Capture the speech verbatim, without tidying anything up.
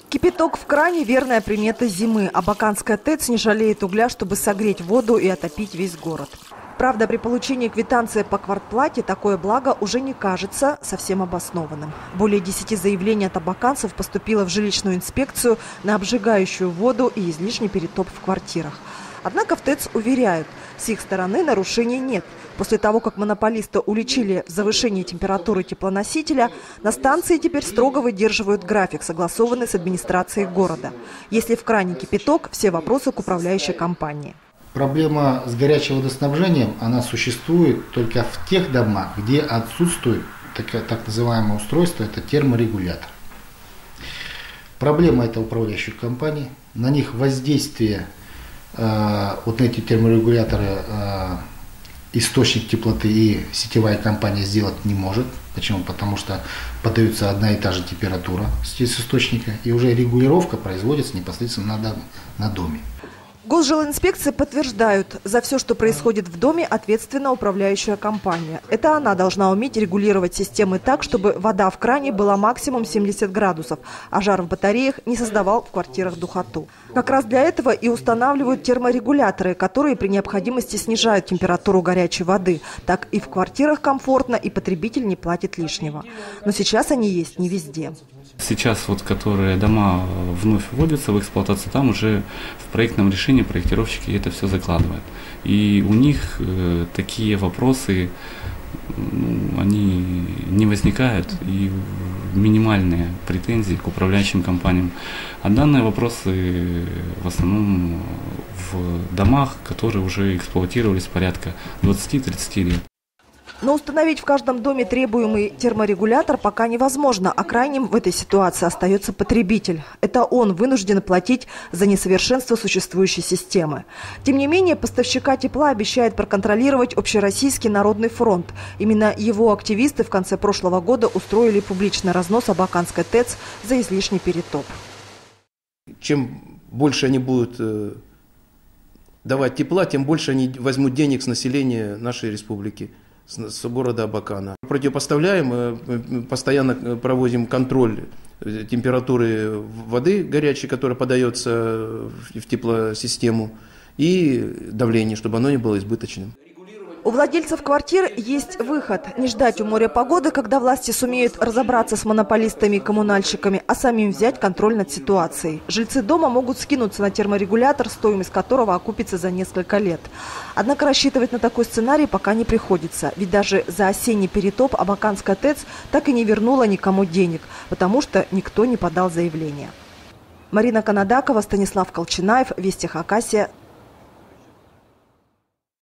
Кипяток в кране – верная примета зимы. Абаканская ТЭЦ не жалеет угля, чтобы согреть воду и отопить весь город. Правда, при получении квитанции по квартплате такое благо уже не кажется совсем обоснованным. Более десяти заявлений от абаканцев поступило в жилищную инспекцию на обжигающую воду и излишний перетоп в квартирах. Однако в ТЭЦ уверяют, с их стороны нарушений нет. После того, как монополиста уличили в завышении температуры теплоносителя, на станции теперь строго выдерживают график, согласованный с администрацией города. Если в кране кипяток, все вопросы к управляющей компании. Проблема с горячим водоснабжением, она существует только в тех домах, где отсутствует так, так называемое устройство, это терморегулятор. Проблема это управляющих компаний, на них воздействие, э, вот на эти терморегуляторы, э, источник теплоты и сетевая компания сделать не может. Почему? Потому что подается одна и та же температура с источника, и уже регулировка производится непосредственно на, на доме. Госжилинспекции подтверждают, за все, что происходит в доме, ответственна управляющая компания. Это она должна уметь регулировать системы так, чтобы вода в кране была максимум семьдесят градусов, а жар в батареях не создавал в квартирах духоту. Как раз для этого и устанавливают терморегуляторы, которые при необходимости снижают температуру горячей воды. Так и в квартирах комфортно, и потребитель не платит лишнего. Но сейчас они есть не везде. Сейчас вот, которые дома вновь вводятся в эксплуатацию, там уже в проектном решении проектировщики это все закладывают. И у них э, такие вопросы, ну, они не возникают, и минимальные претензии к управляющим компаниям. А данные вопросы в основном в домах, которые уже эксплуатировались порядка двадцати-тридцати лет. Но установить в каждом доме требуемый терморегулятор пока невозможно, а крайним в этой ситуации остается потребитель. Это он вынужден платить за несовершенство существующей системы. Тем не менее, поставщика тепла обещает проконтролировать Общероссийский народный фронт. Именно его активисты в конце прошлого года устроили публичный разнос Абаканской ТЭЦ за излишний перетоп. Чем больше они будут давать тепла, тем больше они возьмут денег с населения нашей республики, с города Абакана. Противопоставляем, мы постоянно проводим контроль температуры воды горячей, которая подается в теплосистему, и давление, чтобы оно не было избыточным. У владельцев квартир есть выход – не ждать у моря погоды, когда власти сумеют разобраться с монополистами и коммунальщиками, а самим взять контроль над ситуацией. Жильцы дома могут скинуться на терморегулятор, стоимость которого окупится за несколько лет. Однако рассчитывать на такой сценарий пока не приходится, ведь даже за осенний перетоп Абаканская ТЭЦ так и не вернула никому денег, потому что никто не подал заявление. Марина Канадакова, Станислав Колчинаев, Вести Хакасия.